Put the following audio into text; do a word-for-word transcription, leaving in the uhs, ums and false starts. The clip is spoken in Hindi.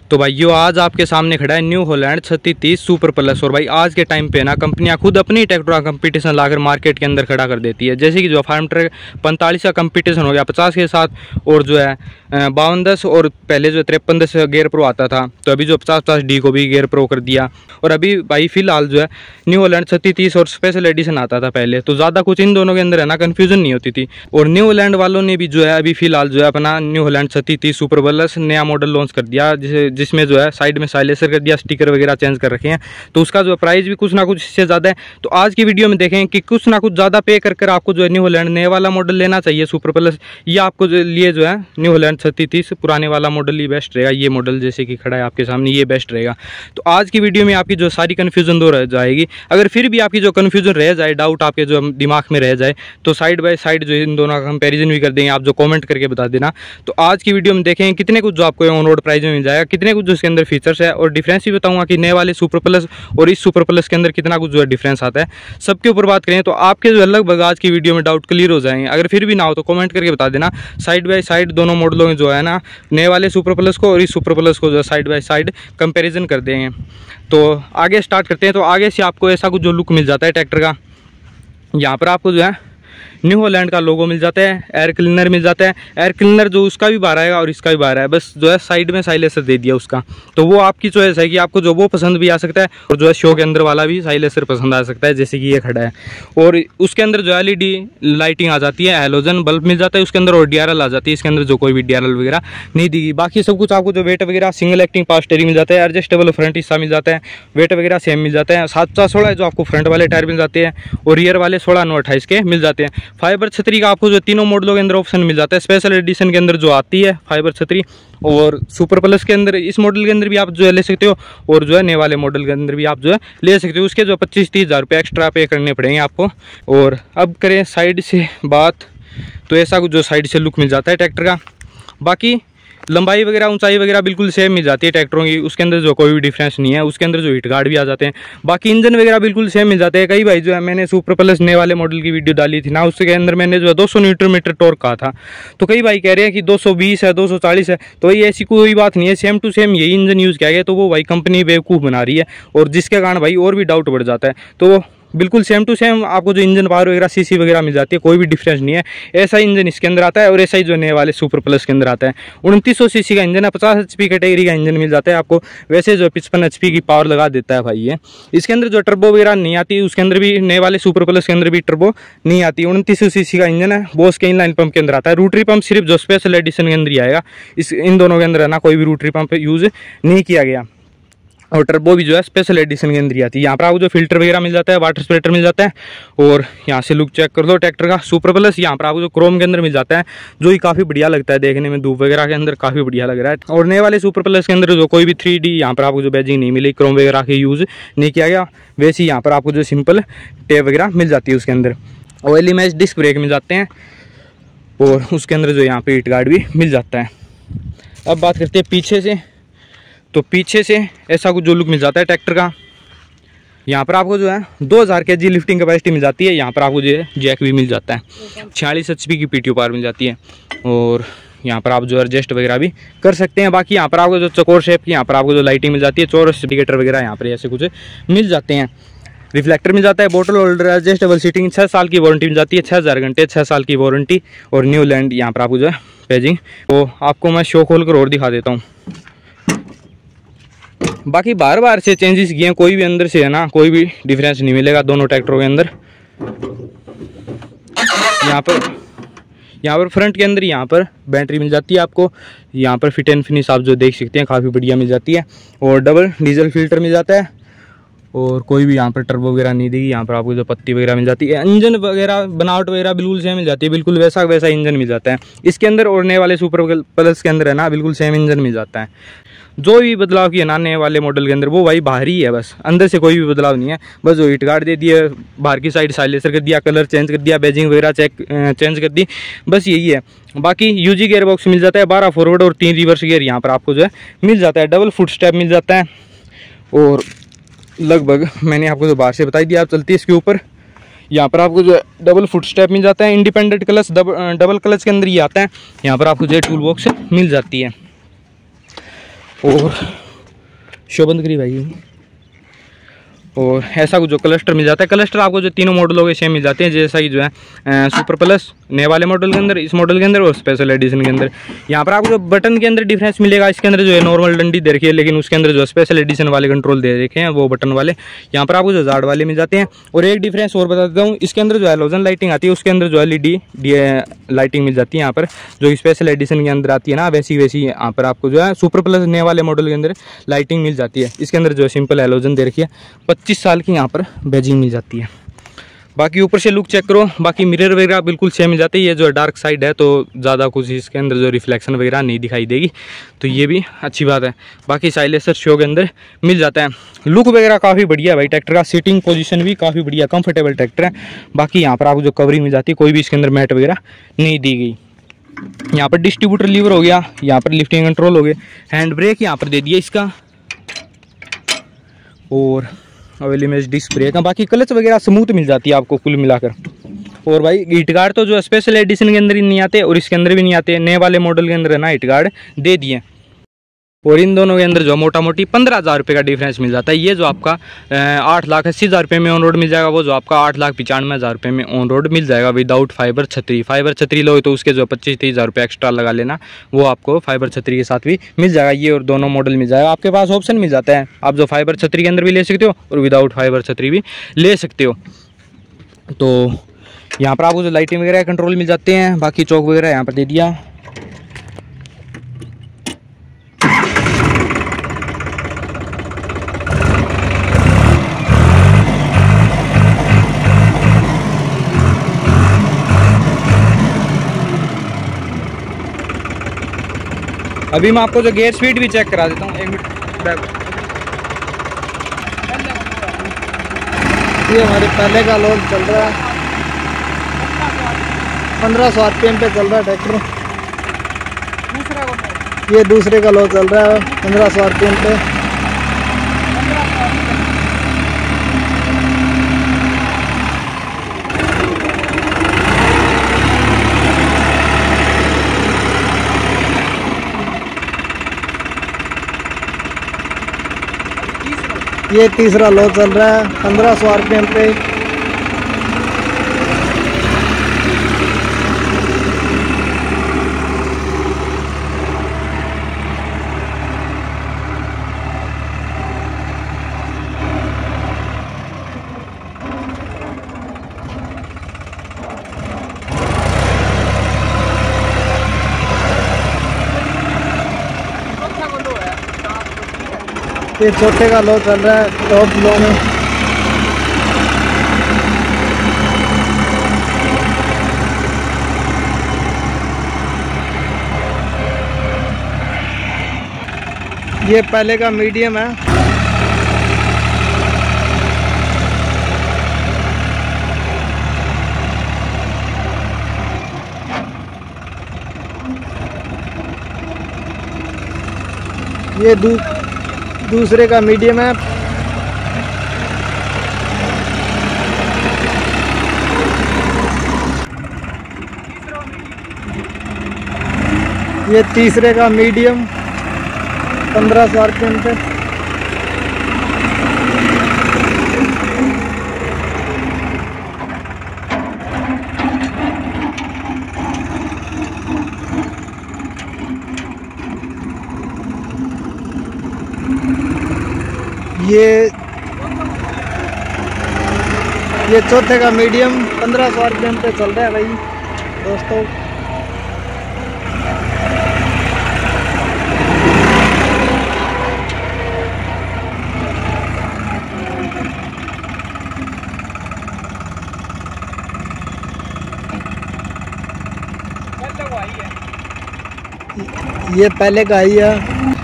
तो भाइयों आज आपके सामने खड़ा है न्यू हॉलैंड छत्तीस तीस सुपर प्लस। और भाई आज के टाइम पे ना कंपनियां खुद अपनी ट्रैक्टर का कंपटीशन लाकर मार्केट के अंदर खड़ा कर देती है। जैसे कि जो फार्म ट्रैक पैंतालीस का कंपटीशन हो गया पचास के साथ, और जो है बावन दस, और पहले जो तिरपन दस गेयर प्रो आता था, तो अभी जो पचास पचास डी को भी गेयर प्रो कर दिया। और अभी भाई फिलहाल जो है न्यू हॉलैंड छत्तीस तीस और स्पेशल एडिशन आता था पहले, तो ज़्यादा कुछ इन दोनों के अंदर है ना कन्फ्यूजन नहीं होती थी। और न्यू हॉलैंड वालों ने भी जो है अभी फिलहाल जो है अपना न्यू हॉलैंड छत्तीस तीस सुपर प्लस नया मॉडल लॉन्च कर दिया, जिसे जिसमें जो है साइड में साइलेंसर कर दिया, स्टिकर वगैरह चेंज कर रखे हैं। तो उसका जो प्राइस भी कुछ ना कुछ इससे ज़्यादा है। तो आज की वीडियो में देखें कि कुछ ना कुछ ज़्यादा पे कर कर आपको जो है न्यू हॉलैंड नए वाला मॉडल लेना चाहिए सुपर प्लस, या आपको जो लिए जो है न्यू हॉलैंड छत्तीस तीस पुराने वाला मॉडल ही बेस्ट रहेगा। ये मॉडल जैसे कि खड़ा है आपके सामने ये बेस्ट रहेगा। तो आज की वीडियो में आपकी जो सारी कन्फ्यूजन दूर रह जाएगी। अगर फिर भी आपकी जो कन्फ्यूजन रह जाए, डाउट आपके जो दिमाग में रह जाए, तो साइड बाय साइड जो इन दोनों का कंपेरिजन भी कर देंगे, आप जो कमेंट करके बता देना। तो आज की वीडियो में देखें कितने कुछ जो आपको ऑन रोड प्राइस में मिल जाएगा, कितने कुछ जो इसके अंदर फीचर्स है, और डिफरेंस भी बताऊंगा कि नए वाले सुपर प्लस और इस सुपर प्लस के अंदर कितना कुछ जो है डिफरेंस आता है। सबके ऊपर बात करें तो आपके जो लगभग आज की वीडियो में डाउट क्लियर हो जाएंगे। अगर फिर भी ना हो तो कमेंट करके बता देना। साइड बाय साइड दोनों मॉडलों में जो है ना नए वाले सुपर प्लस को और इस सुपर प्लस को जो साइड बाय साइड कंपेरिजन कर देंगे। तो आगे स्टार्ट करते हैं। तो आगे से आपको ऐसा कुछ जो लुक मिल जाता है ट्रैक्टर का, यहाँ पर आपको जो है न्यू हॉलैंड का लोगो मिल जाता है, एयर क्लीनर मिल जाता है। एयर क्लीनर जो उसका भी बारह आएगा और इसका भी बारह है, बस जो है साइड में साइलेंसर दे दिया उसका। तो वो आपकी चॉइस है कि आपको जो वो पसंद भी आ सकता है, और जो है शो के अंदर वाला भी साइलेंसर पसंद आ सकता है, जैसे कि ये खड़ा है। और उसके अंदर जो एल ई डी लाइटिंग आ जाती है, हेलोजन बल्ब मिल जाता है उसके अंदर, और डी आर एल आ जाती है इसके अंदर, जो कोई भी डी आर एल वगैरह नहीं दी। बाकी सब कुछ आपको जो वेट वगैरह सिंगल एक्टिंग पावर स्टीयरिंग मिल जाता है, एडजस्टेबल फ्रंट हिस्सा मिल जाता है, वेट वगैरह सेम मिल जाता है। सात पचास सोलह जो आपको फ्रंट वाले टायर मिल जाते हैं, और रियर वाले सोलह नौ अट्ठाईस के मिल जाते हैं। फाइबर छतरी आपको जो तीनों मॉडलों के अंदर ऑप्शन मिल जाता है। स्पेशल एडिशन के अंदर जो आती है फाइबर छतरी, और सुपर प्लस के अंदर इस मॉडल के अंदर भी आप जो है ले सकते हो, और जो है नए वाले मॉडल के अंदर भी आप जो है ले सकते हो। उसके जो पच्चीस तीस हज़ार रुपये एक्स्ट्रा पे करने पड़ेंगे आपको। और अब करें साइड से बात, तो ऐसा कुछ जो साइड से लुक मिल जाता है ट्रैक्टर का। बाकी लंबाई वगैरह ऊंचाई वगैरह बिल्कुल सेम मिल जाती है ट्रैक्टरों की, उसके अंदर जो कोई भी डिफरेंस नहीं है। उसके अंदर जो हिट गार्ड भी आ जाते हैं, बाकी इंजन वगैरह बिल्कुल सेम मिल जाते हैं। कई भाई जो है मैंने सुपर प्लस नए वाले मॉडल की वीडियो डाली थी ना, उसके अंदर मैंने जो है दो सौ न्यूटन मीटर टॉर्क कहा था, तो कई भाई कह रहे हैं कि दो सौ बीस है, दो सौ चालीस है। तो ये ऐसी कोई बात नहीं है, सेम टू सेम यही इंजन यूज़ किया गया। तो वो भाई कंपनी बेवकूफ़ बना रही है, और जिसके कारण भाई और भी डाउट बढ़ जाता है। तो बिल्कुल सेम टू सेम आपको जो इंजन पावर वगैरह सीसी वगैरह मिल जाती है, कोई भी डिफरेंस नहीं है। ऐसा इंजन इसके अंदर आता है, और ऐसा ही जो नए वाले सुपर प्लस के अंदर आता है। उनतीस सौ सीसी का इंजन है, पचास एच पी कैटेगरी का इंजन मिल जाता है आपको। वैसे जो पचपन एच पी की पावर लगा देता है भाई ये। इसके अंदर जो टर्बो वगैरह नहीं आती, उसके अंदर भी नए वाले सुपर प्लस के अंदर भी टर्बो नहीं आती। उनतीस सौ सीसी का इंजन है, बॉस के इनलाइन पंप के अंदर आता है। रोटरी पंप सिर्फ जो स्पेशल एडिशन के अंदर ही आएगा। इस इन दोनों के अंदर है ना कोई भी रोटरी पंप यूज़ नहीं किया गया। और टर्बो भी जो है स्पेशल एडिशन के अंदर ही आती है। यहाँ पर आपको जो फिल्टर वगैरह मिल जाता है, वाटर स्प्रेटर मिल जाता है। और यहाँ से लुक चेक कर दो ट्रैक्टर का सुपर प्लस। यहाँ पर आपको जो क्रोम के अंदर मिल जाता है, जो ही काफ़ी बढ़िया लगता है देखने में, धूप वगैरह के अंदर काफ़ी बढ़िया लग रहा है। और नए वाले सुपर प्लस के अंदर जो कोई भी थ्री डी यहाँ पर आपको जो बैजिंग नहीं मिली, क्रोम वगैरह के यूज़ नहीं किया गया। वैसे ही यहाँ पर आपको जो सिंपल टेप वगैरह मिल जाती है उसके अंदर। ऑयल इमेज डिस्क ब्रेक मिल जाते हैं, और उसके अंदर जो यहाँ पर हिट गार्ड भी मिल जाता है। अब बात करते हैं पीछे से। तो पीछे से ऐसा कुछ जो लुक मिल जाता है ट्रैक्टर का। यहाँ पर आपको जो है दो हज़ार के जी लिफ्टिंग कैपेसिटी मिल जाती है। यहाँ पर आपको जो है जैक भी मिल जाता है, छियालीस एच पी की पी टी ओ पावर मिल जाती है। और यहाँ पर आप जो एडजस्ट वगैरह भी कर सकते हैं। बाकी यहाँ पर आपको जो चकोर शेप की यहाँ पर आपको जो लाइटिंग मिल जाती है, चौरस इंडिकेटर वगैरह यहाँ पर ऐसे कुछ मिल जाते हैं। रिफ्लेक्टर मिल जाता है, बोतल होल्डर, एडजस्टेबल सीटिंग, छः साल की वारंटी मिल जाती है, छः हज़ार घंटे छः साल की वारंटी। और न्यू लैंड यहाँ पर आपको जो है पेजिंग। तो आपको मैं शो खोल कर और दिखा देता हूँ। बाकी बार बार से चेंजेस किए हैं, कोई भी अंदर से है ना कोई भी डिफरेंस नहीं मिलेगा दोनों ट्रैक्टरों के अंदर। यहाँ पर यहाँ पर फ्रंट के अंदर यहाँ पर बैटरी मिल जाती है आपको। यहाँ पर फिट एंड फिनिश आप जो देख सकते हैं काफ़ी बढ़िया मिल जाती है। और डबल डीजल फिल्टर मिल जाता है, और कोई भी यहाँ पर टर्बो वगैरह नहीं देगी। यहाँ पर आपको जो पत्ती वगैरह मिल जाती है, इंजन वगैरह बनावट वगैरह बिल्कुल सेम मिल जाती है, बिल्कुल वैसा वैसा इंजन मिल जाता है इसके अंदर। और नए वाले सुपर प्लस के अंदर है ना बिल्कुल सेम इंजन मिल जाता है। जो भी बदलाव किया ना नए वाले मॉडल के अंदर, वो भाई बाहर ही है, बस अंदर से कोई भी बदलाव नहीं है। बस जो हिट गार्ड दे दिए, बाहर की साइड साइलेंसर कर दिया, कलर चेंज कर दिया, बैजिंग वगैरह चेक चेंज कर दी, बस यही है। बाकी यूजी गियर बॉक्स मिल जाता है, बारह फॉरवर्ड और तीन रिवर्स गियर यहाँ पर आपको जो है मिल जाता है। डबल फुट स्टेप मिल जाता है, और लगभग मैंने आपको जो बाहर से बताई दिया। आप चलती है इसके ऊपर, यहाँ पर आपको जो है डबल फुट स्टेप मिल जाता है। Independent clutch double double clutch के अंदर ये आता है। यहाँ पर आपको जो है टूल बॉक्स मिल जाती है। और शोबंद करी भाई। और ऐसा कुछ जो क्लस्टर मिल जाता है। क्लस्टर आपको जो तीनों मॉडलों के सेम मिल जाते हैं, जैसा कि जो है सुपर प्लस नए वाले मॉडल के अंदर, इस मॉडल के अंदर और स्पेशल एडिशन के अंदर। यहाँ पर आपको जो बटन के अंदर डिफरेंस मिलेगा, इसके अंदर जो है नॉर्मल डंडी दे रखी है, लेकिन उसके अंदर जो स्पेशल एडिशन वाले कंट्रोल दे रखे हैं वो बटन वाले। यहाँ पर आपको जो जाड़ वाले मिल जाते हैं। और एक डिफरेंस और बता देता हूँ, इसके अंदर जो हैलोजन लाइटिंग आती है, उसके अंदर जो एल ई डी लाइटिंग मिल जाती है। यहाँ पर जो स्पेशल एडिशन के अंदर आती है ना, वैसी वैसी यहाँ पर आपको जो है सुपर प्लस नए वाले मॉडल के अंदर लाइटिंग मिल जाती है। इसके अंदर जो है सिंपल हैलोजन दे रखी है। पच्चीस साल की यहाँ पर बैजिंग मिल जाती है। बाकी ऊपर से लुक चेक करो, बाकी मिरर वगैरह बिल्कुल सेम मिल जाते हैं। ये जो डार्क साइड है तो ज़्यादा कुछ इसके अंदर जो रिफ्लेक्शन वगैरह नहीं दिखाई देगी, तो ये भी अच्छी बात है। बाकी साइलेंसर शो के अंदर मिल जाता है। लुक वगैरह काफ़ी बढ़िया है भाई ट्रैक्टर का। सीटिंग पोजीशन भी काफ़ी बढ़िया, कंफर्टेबल ट्रैक्टर है। बाकी यहाँ पर आपको जो कवरिंग मिल जाती है, कोई भी इसके अंदर मैट वगैरह नहीं दी गई। यहाँ पर डिस्ट्रीब्यूटर लीवर हो गया, यहाँ पर लिफ्टिंग कंट्रोल हो गए, हैंड ब्रेक यहाँ पर दे दिया इसका, और ऑयल इमेज डिस्क ब्रेक है। बाकी क्लच वगैरह स्मूथ मिल जाती है आपको कुल मिलाकर। और भाई हिट गार्ड तो जो स्पेशल एडिशन के अंदर ही नहीं आते और इसके अंदर भी नहीं आते, नए वाले मॉडल के अंदर है ना हिट गार्ड दे दिए। और इन दोनों के अंदर जो मोटा मोटी पंद्रह हज़ार रुपये का डिफरेंस मिल जाता है। ये जो आपका आठ लाख अस्सी हज़ार रुपये में ऑन रोड मिल जाएगा, वो जो आपका आठ लाख पचानवे हज़ार रुपये में ऑन रोड मिल जाएगा विदाउट फाइबर छतरी। फाइबर छतरी लो तो उसके जो पच्चीस तीस हज़ार रुपये एक्स्ट्रा लगा लेना, वो आपको फाइबर छतरी के साथ भी मिल जाएगा। ये और दोनों मॉडल मिल जाएगा। आपके पास ऑप्शन मिल जाता है, आप जो फाइबर छतरी के अंदर भी ले सकते हो और विदाउट फाइबर छतरी भी ले सकते हो। तो यहाँ पर आपको जो लाइटिंग वगैरह कंट्रोल मिल जाते हैं। बाकी चौक वगैरह यहाँ पर दे दिया। अभी मैं आपको जो गेयर स्पीड भी चेक करा देता हूँ, एक मिनट बैक। ये हमारे पहले का लोड चल रहा है, पंद्रह सौ आर पी एम पे चल रहा है ट्रैक्टर। ये दूसरे का लोड चल रहा है पंद्रह सौ आर पी एम पे। ये तीसरा लो चल रहा है पंद्रह सौ आर पी एम पे। ये चौथे का लो चल रहा है टॉप लो में। ये पहले का मीडियम है। ये दू दूसरे का मीडियम है। ये तीसरे का मीडियम पंद्रह सौ आर पी एम पे। ये ये चौथे का मीडियम पंद्रह सौ आर पी एम पे चल रहा है भाई दोस्तों। ये पहले का ही है।